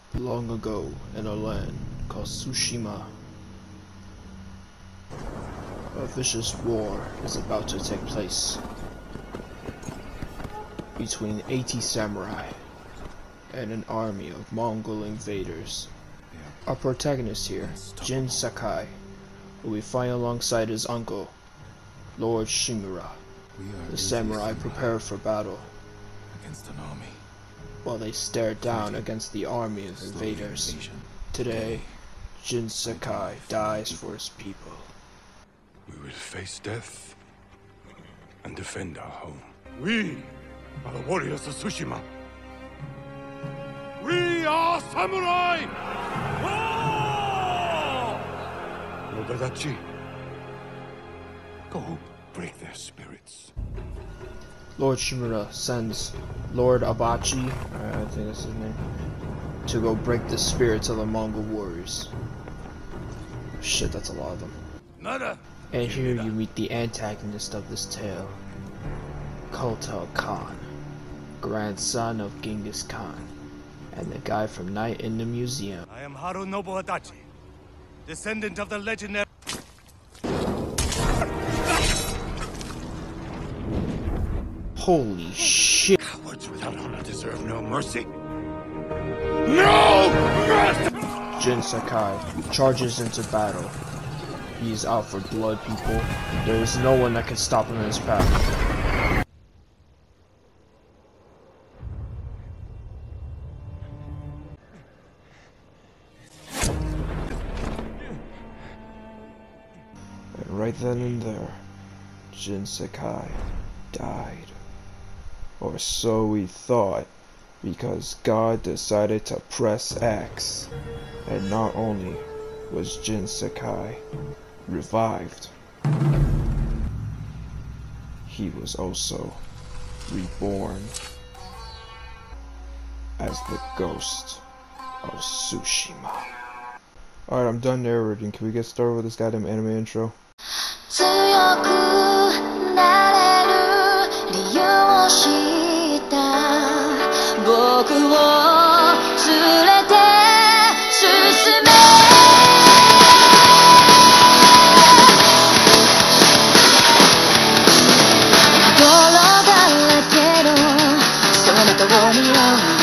Long ago, in a land called Tsushima, a vicious war is about to take place between 80 samurai and an army of Mongol invaders. Our protagonist here, Jin Sakai, who we find alongside his uncle, Lord Shimura. The samurai prepare for battle against an army, while they stare down against the army of invaders. Today, Jin Sakai dies for his people. we will face death and defend our home. We are the warriors of Tsushima. We are samurai! Nodadachi, go break their spirits. Lord Shimura sends Lord Abachi, I think that's his name, to go break the spirits of the Mongol warriors. Shit, that's a lot of them. Nada! And here you meet the antagonist of this tale, Kublai Khan, grandson of Genghis Khan, and the guy from Night in the Museum. I am Harunobu Adachi, descendant of the legendary... Holy shit! Cowards without honor deserve no mercy. No mercy! Jin Sakai charges into battle. He is out for blood, people. There is no one that can stop him in his path. And right then and there, Jin Sakai died. Or so we thought, because God decided to press X. And not only was Jin Sakai revived, he was also reborn as the ghost of Tsushima. Alright, I'm done narrating. Can we get started with this goddamn anime intro? 強くなれる理由を知った僕を連れて進め泥だらけのその通りを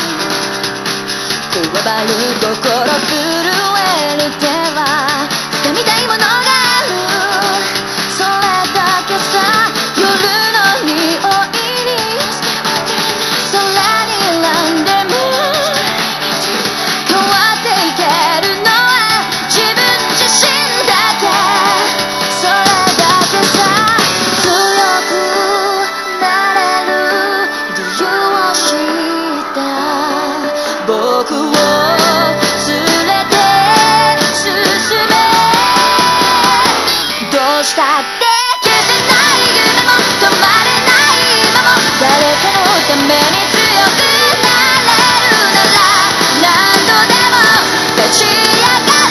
くわばる心震える手は掴みたいものがあるそれだけさ夜の匂いに空にらんでも変わっていけるのは自分自身だけそれだけさ強くなれる理由を知った僕を連れて進めどうしたって消せない夢も止まれない今も誰かのために強くなれるなら何度でも立ち上がれ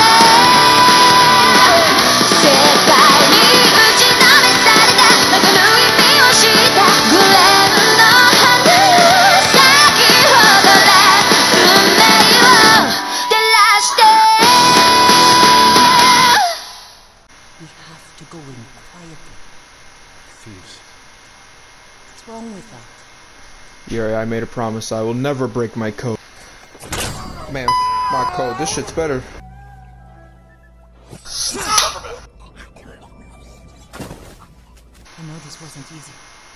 世界に打ちのめされた流る意味を知ったグレーの花よ咲き誇れ運命を照らして We have to go in quietly. Thieves. What's wrong with that? Yeah, I made a promise. I will never break my code. Man, my code. This shit's better. I know this wasn't easy.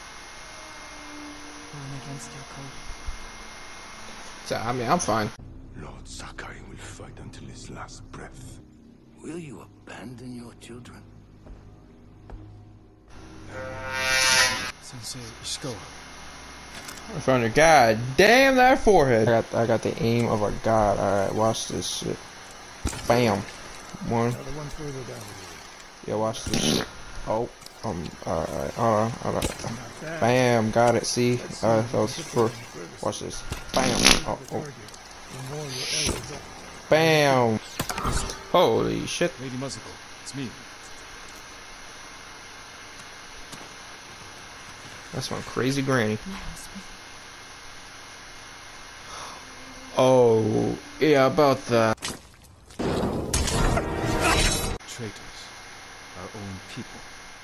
Going against your code. So, I mean, I'm fine. Lord Sakai will fight until his last breath. Will you abandon your children? Sensei Ishikawa. I found a god. Damn that forehead. I got the aim of a god. Alright, watch this shit. Bam. One. Yeah, watch this shit. Oh. Alright. Alright. Bam. Got it. See? That was for. Watch this. Bam. Oh. Bam. Holy shit. Lady Masuko, it's me. That's my crazy granny. Oh, yeah, about that. Traitors, our own people.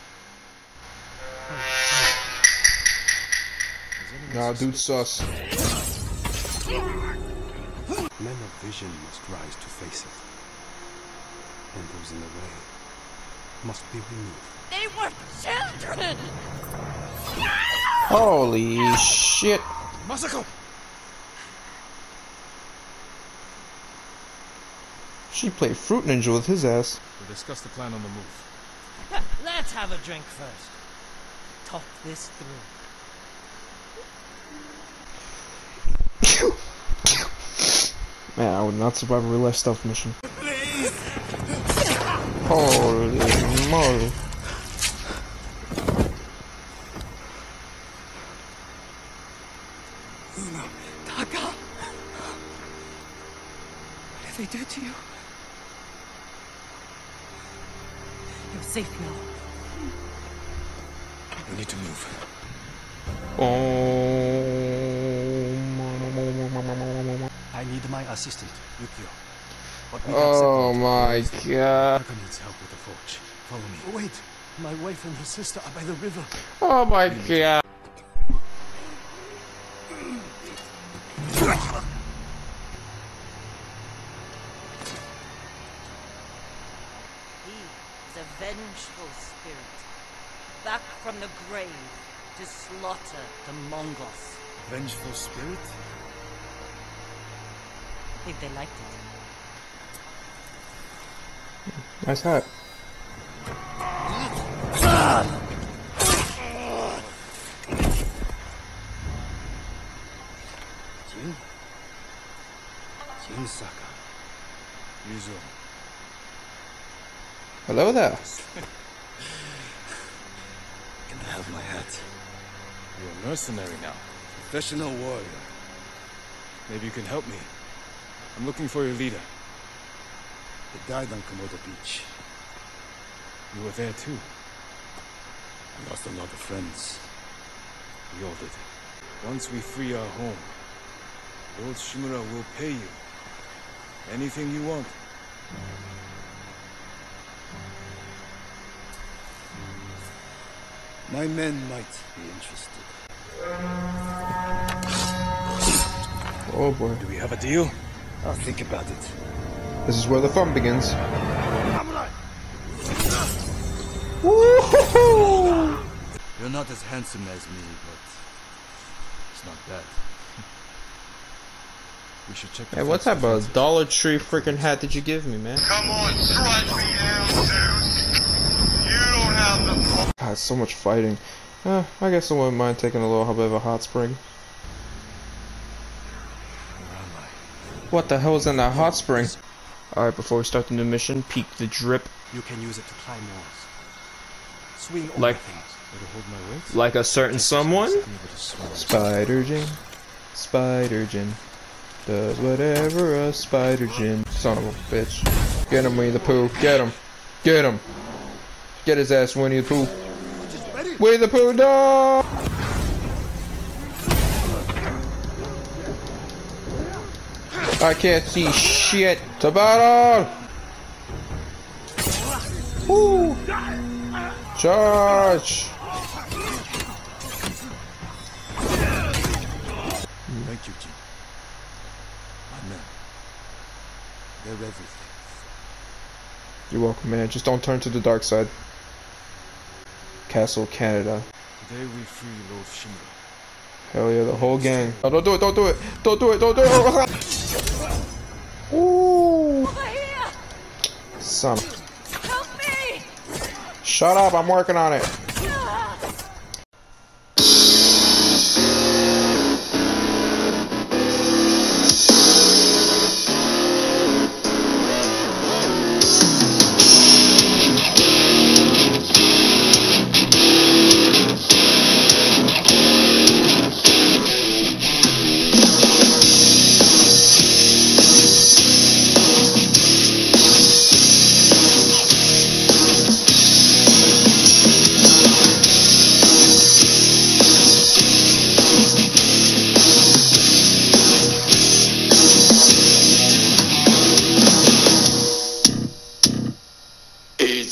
Nah, dude sus. Men of vision must rise to face it. And those in the way must be removed. They were children! Holy shit. Masako! She played Fruit Ninja with his ass. We'll discuss the plan on the move. Let's have a drink first. Talk this through. Man, I would not survive a real life stealth mission. Holy moly. Taka! What did they do to you? You're safe now. We need to move. I need my assistant, Yukio. But we have Oh separate my ways. god. Taka needs help with the forge. Follow me. Wait! My wife and her sister are by the river. Oh my god. He is a vengeful spirit, back from the grave to slaughter the Mongols. Vengeful spirit? I think they liked it. Nice hat. Jin Saka. Yuzo. Hello there. Can I have my hat? You're a mercenary now. Professional warrior. Maybe you can help me. I'm looking for your leader. He died on Komodo Beach. You were there too. I lost a lot of friends. We all did. Once we free our home, Lord Shimura will pay you. Anything you want. My men might be interested. Oh boy. Do we have a deal? I'll think about it. This is where the fun begins. Woo-hoo-hoo! You're not as handsome as me, but it's not bad. We should check the Hey, what type of Dollar Tree freaking hat did you give me, man? Come on, strike me down, Zeus. You don't have the... God, so much fighting. I guess I wouldn't mind taking a little bit of a hot spring. Where am I? What the hell is in that hot spring? Alright, before we start the new mission, peek the drip. You can use it to climb walls. Swing over Like- things. It'll hold my weight. Like a certain someone? Be able to swim. Spider Jin. Spider Jin. Does whatever a Spider Jin. Son of a bitch. Get him, Winnie the Pooh. Get him. Get him. Get his ass, Winnie the Pooh. Winnie the Pooh, dog! I can't see shit. Tabata! Woo! Charge! Thank you, Jin. My men. They're everything. You're welcome, man. Just don't turn to the dark side. Castle, Canada. Today we free Lord Shimura. Hell yeah, the whole gang. Oh, don't do it, don't do it! Don't do it, don't do it! Ooh! Over here! Son. Help me! Shut up, I'm working on it.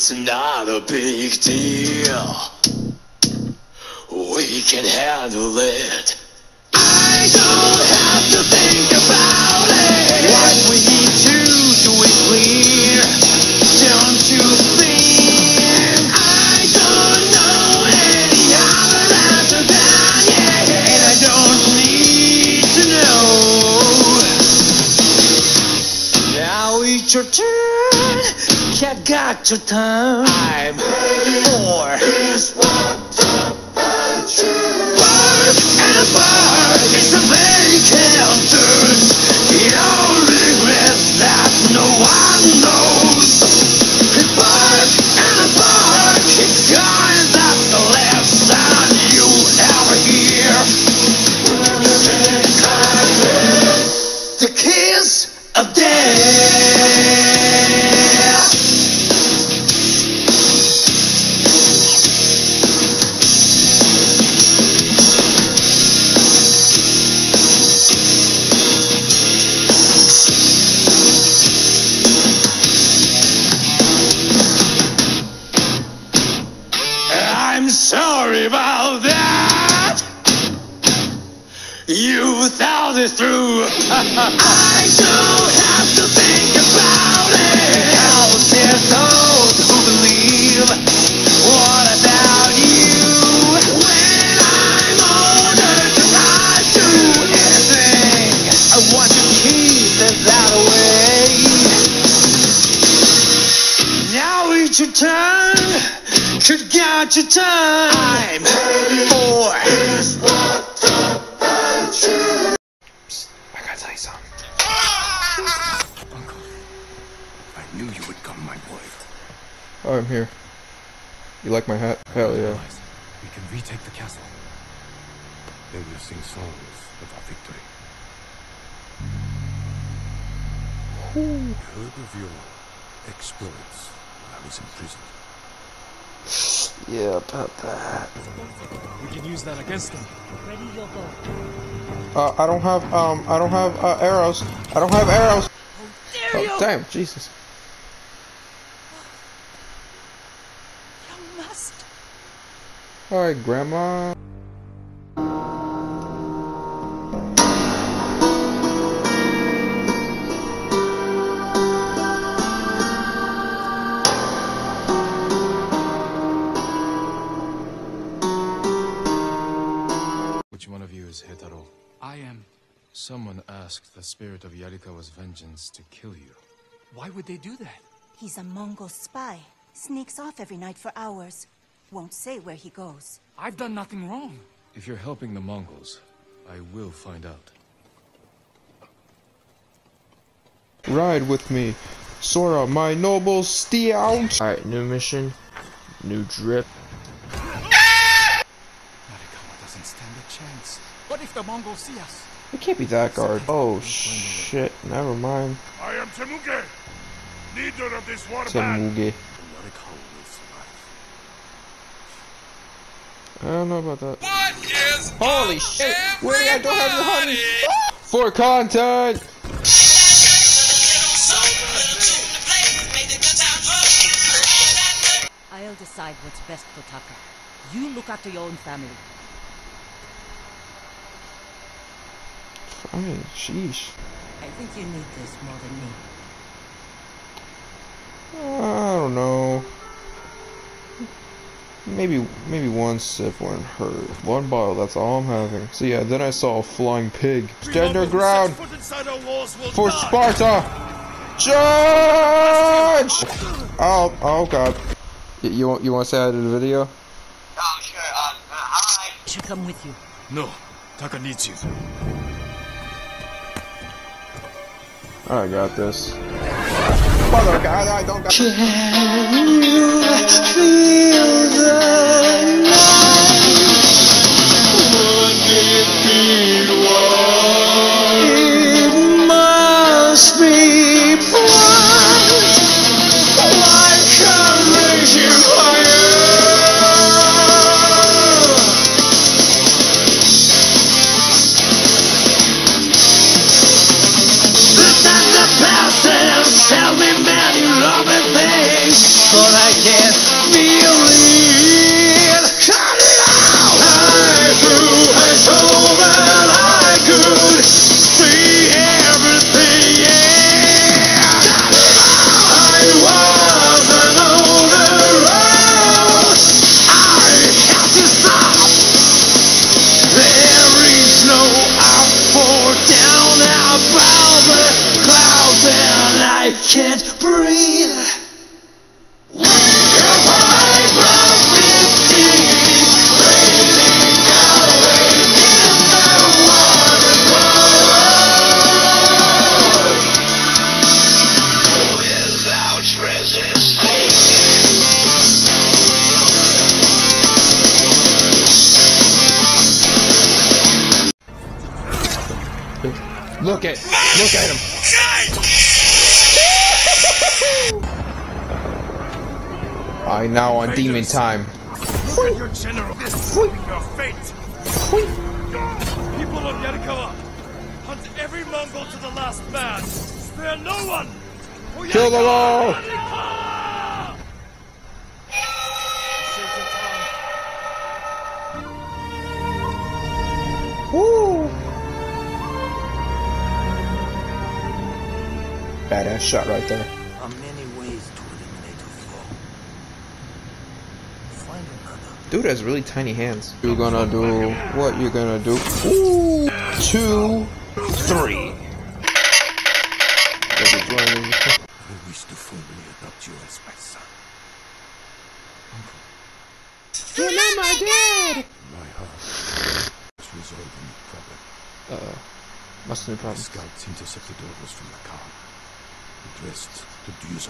It's not a big deal. We can handle it. I don't have to think about it. What we need to do is clear. Don't you think? I don't know any other answer than yeah, and I don't need to know. Now it's your turn. You got your time. I'm ready for this one. Work and apart, it's a vacant turn. Your regrets that no one knows. Work and apart, keep going, that's the lesson you ever hear. The kiss of death. I'm sorry about that. You thought it through. I don't have to think about it. Cause there's those who believe. What about you? When I'm older, cause I do anything. I want to keep it that way. Now it's your turn. You got your time. I'm ready for this. Psst, I gotta tell you something. Uncle, I knew you would come, my boy. Oh, I'm here. You like my hat? Hell yeah. We can retake the castle. They will sing songs of our victory. I heard of your exploits while I was in prison. Yeah, about that. We can use that against them. Ready your bow. I don't have arrows. I don't have arrows. Dare you! Oh, damn, Jesus. You must. Alright, Grandma. Which one of you is Hetaro? I am. Someone asked the spirit of Yarikawa's vengeance to kill you. Why would they do that? He's a Mongol spy. Sneaks off every night for hours. Won't say where he goes. I've done nothing wrong. If you're helping the Mongols, I will find out. Ride with me, Sora, my noble steed. Alright, new mission, new drip. Yarikawa doesn't stand a chance. What if the Mongols see us? It can't be that guard. Oh shit, never mind. I am Temuge, leader of this war band. Temuge. Yarikawa will survive. I don't know about that. What is Holy shit! Woody, I don't have your honey! For content! I'll decide what's best for Taka. You look after your own family. Fine, sheesh. I think you need this more than me. I don't know. Maybe one sip wouldn't hurt. One bottle, that's all I'm having. So yeah, then I saw a flying pig. Stand your ground! For Sparta! Charge! Oh god. You want to say hi to the video? Oh, sure. Hi. I should come with you. No, Taka needs you. I got this. Mother god, I don't got. Can you feel the night? Would it be warm? It must be bright. Why can't raise you higher? Tell me many loving things, but I can't. can't breathe. Look at him. I now on demon time. Look at your general. This will be your fate. People of Yarikawa, hunt every Mongol to the last man. Spare no one. For Kill them all. Woo! Badass shot right there. There are many ways to eliminate a foe. Find another. Dude has really tiny hands. You're gonna do what you're gonna do. Ooh, 2, 3. I wish to formally adopt you as my son. Uncle. You're not my dad! My heart has resolved any problem. Must be a The problem. scouts intercepted orders from the Khan. Addressed to Duzo.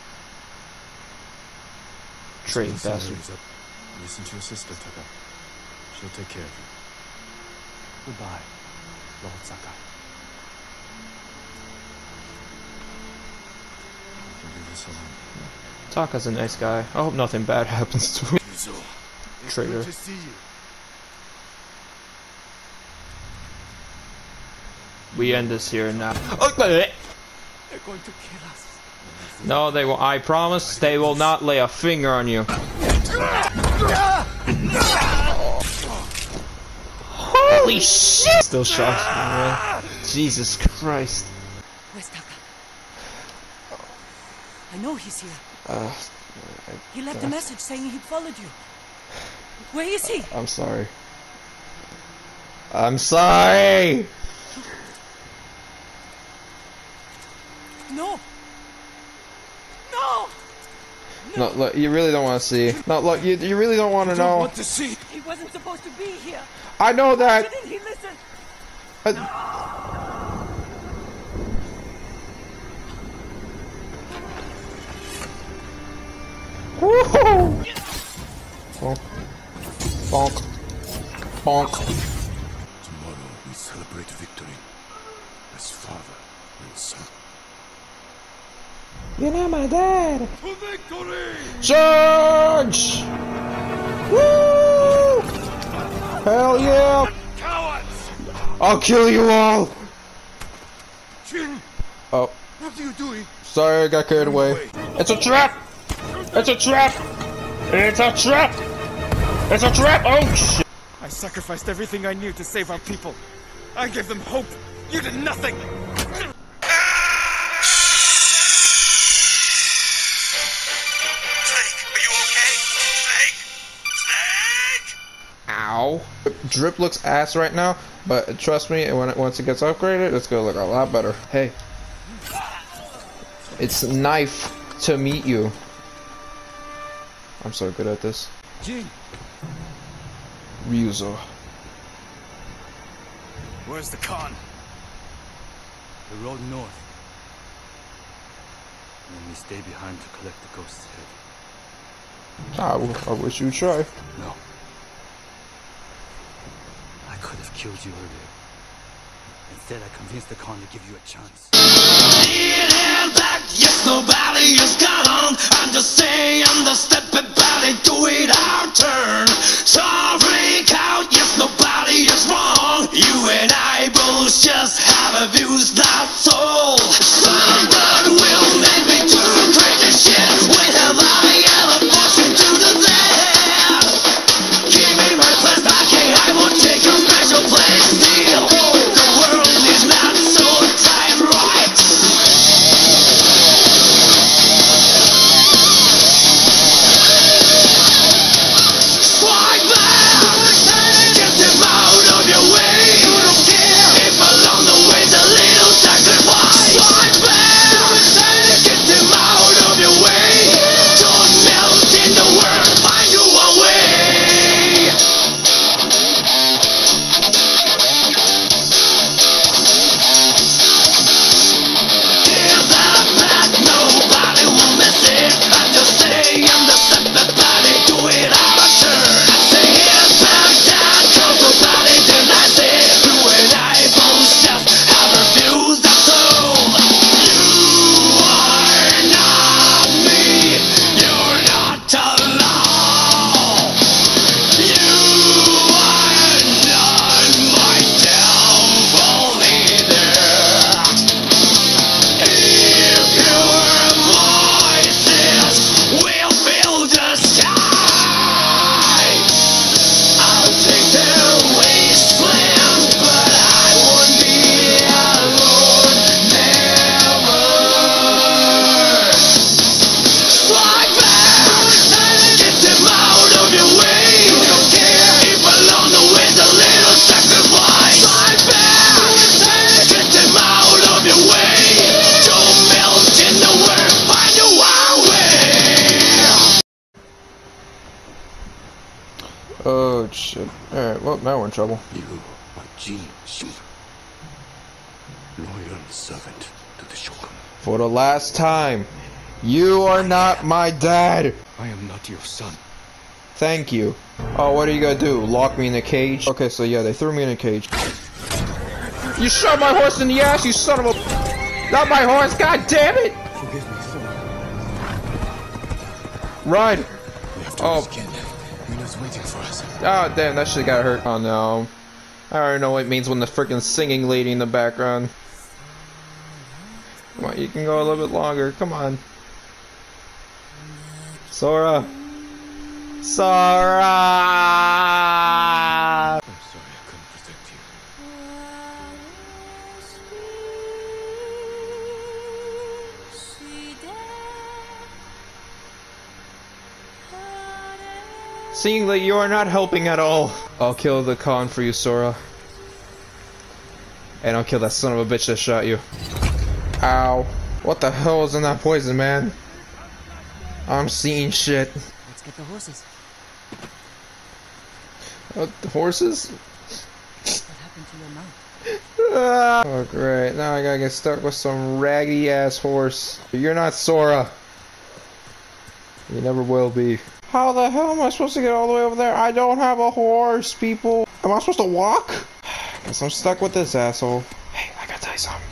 Train As soon as bastard. Samuel is up, listen to your sister, Taka. She'll take care of you. Goodbye, Lord Sakai. You can do this alone. Taka's a nice guy. I hope nothing bad happens to him. Duzo, it's Traitor. good to see you. We end this here now. They're going to kill us. No, they will. I promise they will not lay a finger on you. Holy shit! Still shocks me, man. Jesus Christ. Where's Taka? I know he's here. He left a message saying he'd followed you. Where is he? I'm sorry. I'm sorry! No! No! No, look, you really don't want to see. No, look, you really don't want to know. What to see? He wasn't supposed to be here! I know that. Didn't he listen? Woohoo! Bonk. Bonk. Bonk. Tomorrow we celebrate victory as father and son. You're not my dad. To victory! Charge! Woo! Hell yeah! Cowards! I'll kill you all! Jin, Oh, what are you doing? sorry, I got carried away. It's a trap! It's a trap! It's a trap! It's a trap! Oh shit! I sacrificed everything I knew to save our people. I gave them hope. You did nothing. Ow. Drip looks ass right now, but trust me, once it gets upgraded, it's gonna look a lot better. Hey. It's knife to meet you. I'm so good at this. Jin, Ryuzo. where's the Khan? The road north. And then we stay behind to collect the ghost's head. I wish you'd try. No. I could have killed you earlier. Instead, I convinced the Khan to give you a chance. Yes, nobody is gone. I'm just saying the step about it, do it our turn. So freak out, yes, nobody is wrong. You and I both just have abused our soul. Someone will make me do crazy shit. When have I ever forced you to do that? Give me my place back, I will take your special place. Still, the world is not so time right. shit. Alright, well, now we're in trouble. You are Jin Shimura, loyal servant to the Shogun. For the last time, you are not my dad! I am not your son. Thank you. Oh, what are you gonna do? Lock me in a cage? Okay, so yeah, they threw me in a cage. You shot my horse in the ass, you son of a... Not my horse, god damn it! Forgive me, son. Run! We have to risk it. Mina's waiting for us. Oh, damn, that shit got hurt. Oh, no. I already know what it means when the freaking singing lady in the background. Come on, you can go a little bit longer. Come on. Sora. Sora! I'm sorry I couldn't protect you. Seeing that you are not helping at all. I'll kill the Khan for you, Sora. And I'll kill that son of a bitch that shot you. Ow. What the hell is in that poison, man? I'm seeing shit. Let's get the horses. The horses? What happened to your mount? Oh, great. Now I gotta get stuck with some raggedy ass horse. You're not Sora. You never will be. How the hell am I supposed to get all the way over there? I don't have a horse, people. Am I supposed to walk? Guess I'm stuck with this asshole. Hey, I gotta tell you something.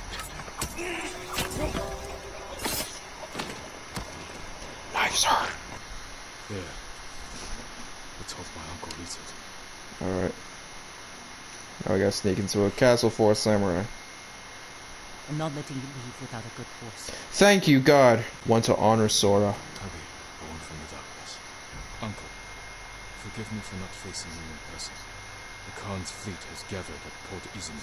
Nice hurt. Yeah. Let's hope my uncle eats it. Alright. Now I gotta sneak into a castle for a samurai. I'm not letting you leave without a good horse. Thank you, God. Want to honor Sora. Tabi, born from the darkness. Uncle, forgive me for not facing you in person. The Khan's fleet has gathered at Port Izumi.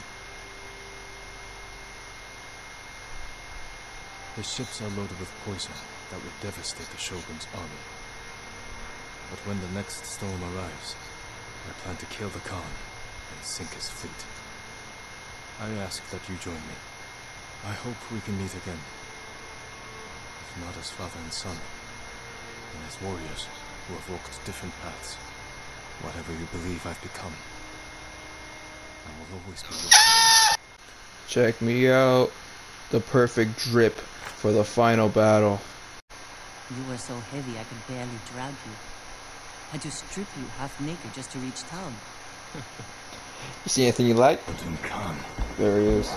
The ships are loaded with poison that would devastate the Shogun's army. But when the next storm arrives, I plan to kill the Khan and sink his fleet. I ask that you join me. I hope we can meet again. If not as father and son, then as warriors who have walked different paths. Whatever you believe I've become, I will always be yours. Check me out. The perfect drip for the final battle. You were so heavy I could barely drag you. Had to strip you half naked just to reach town. You see anything you like? Khotun Khan. There he is.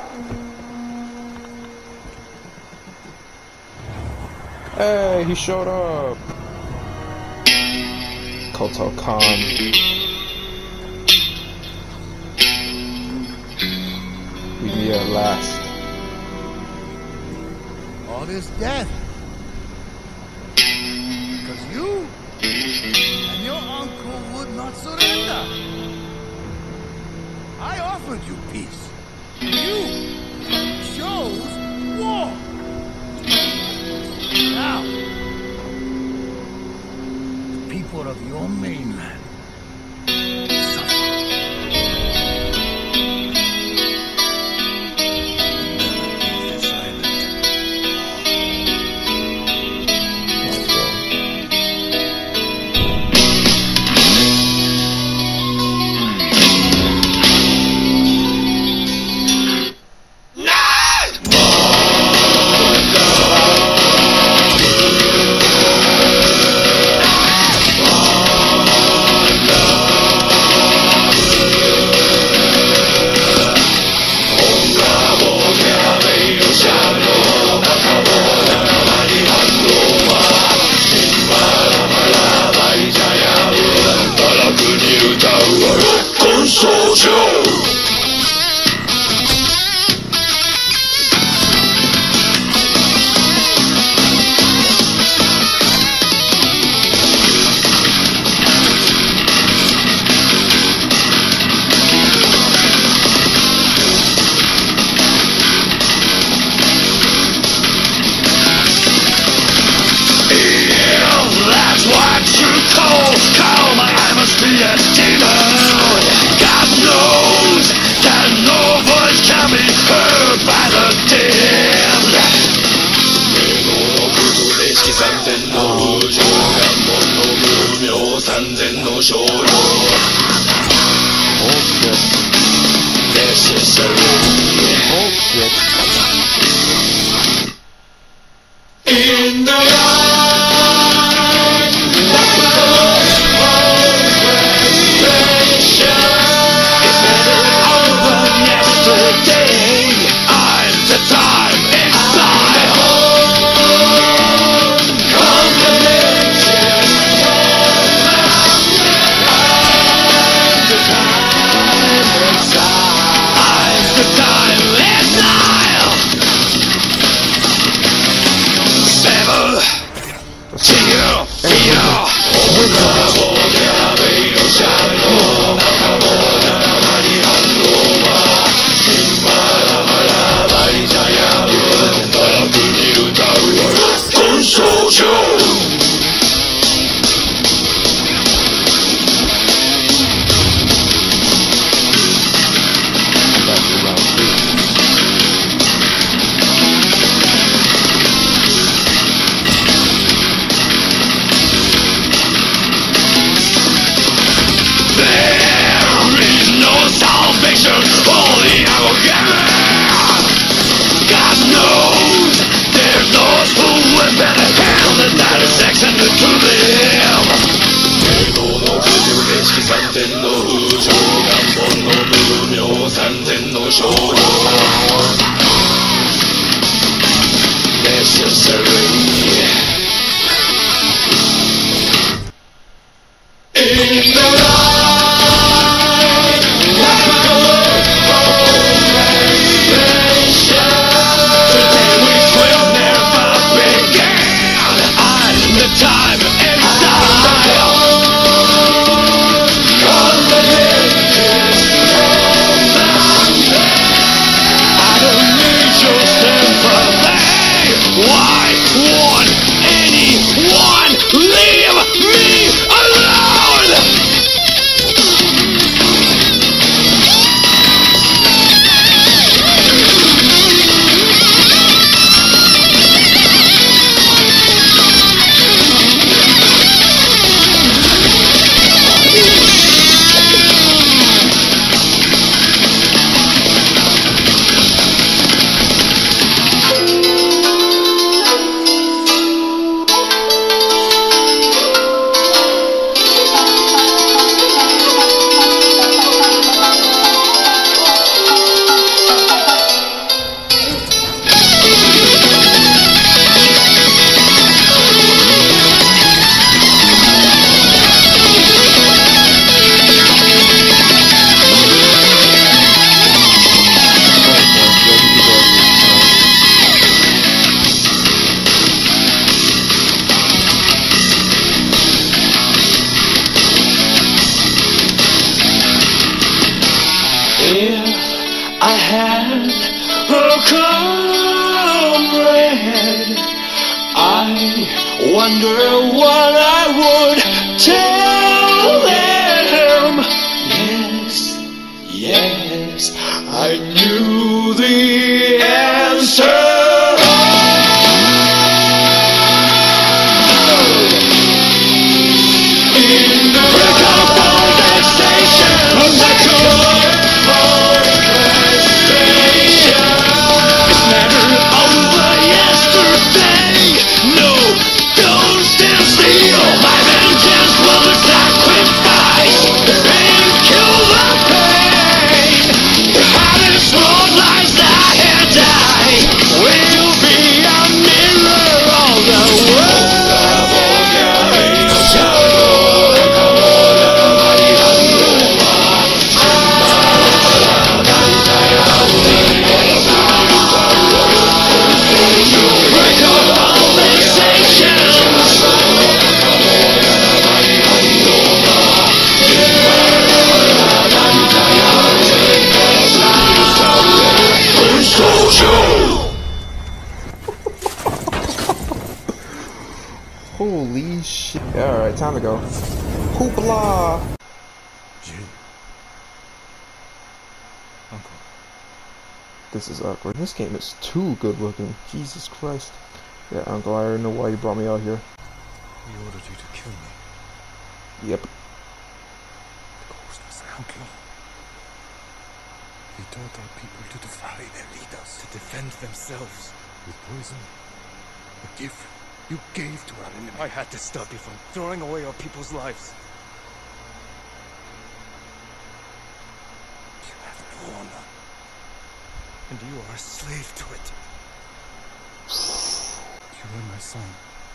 Hey, he showed up. Khotun Khan. We meet at last. All this death. Because you and your uncle would not surrender. I offered you peace. You chose war. Now, the people of your mainland suffer. Sanzen no shōryō wonder what I would tell them. Yes, yes, I knew the answer. Holy shit. Alright, time to go. Hoopla! Jin. Uncle. This is awkward. This game is too good looking. Jesus Christ. Yeah, Uncle, I already know why you brought me out here. He ordered you to kill me. Yep. The ghost was an uncle. He taught our people to defy their leaders, to defend themselves with poison, a gift. You gave to our enemy. I had to stop you from throwing away our people's lives. You have no honor. And you are a slave to it. You are my son.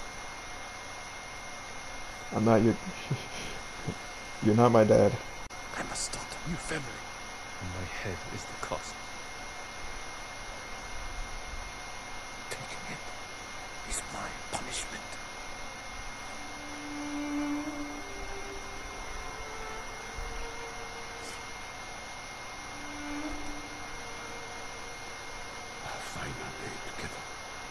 I'm not your... You're not my dad. I must start a new family. And my head is the cost. Taking it is my punishment. I'll find our way together.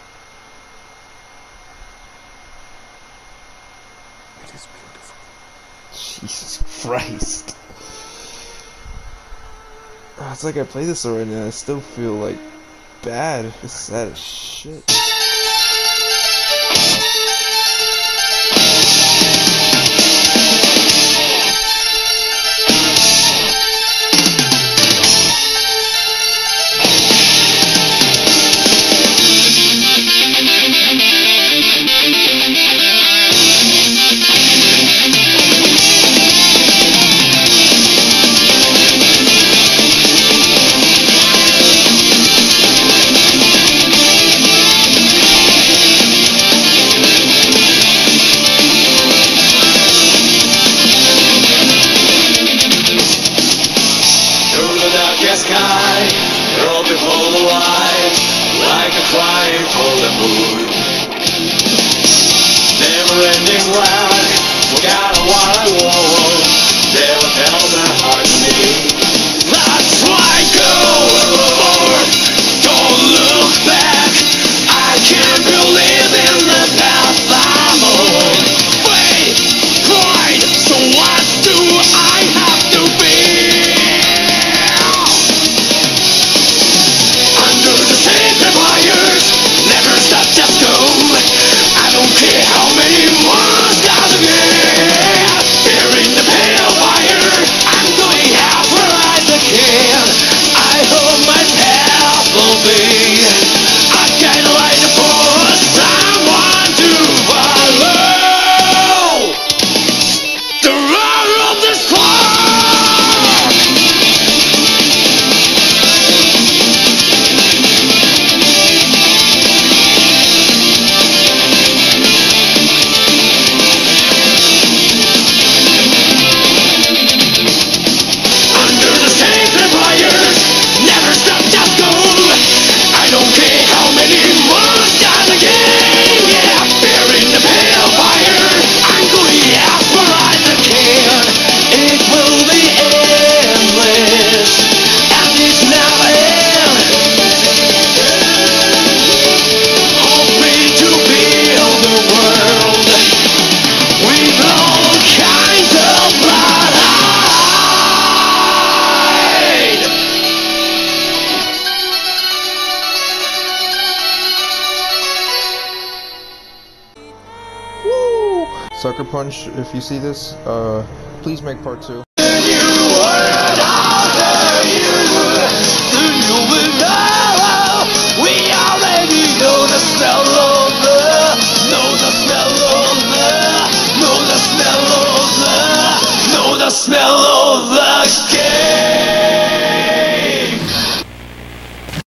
It is beautiful. Jesus Christ. It's like I play this already and I still feel like bad. It's sad as shit. Sky, you'll behold the light, like a crying for the moon. Never-ending loud, forgot what I want, never tell my heart to me. That's why go forward, don't look back, I can't believe in the path I'm on. Wait, cried, so what do I have to be? Never stop, just go. I don't care how many more stars again. Here in the pale fire, I'm going out where I can. I hope my path will be a guideline for someone to follow. The roar of the spark. Sucker Punch, if you see this, please make part 2.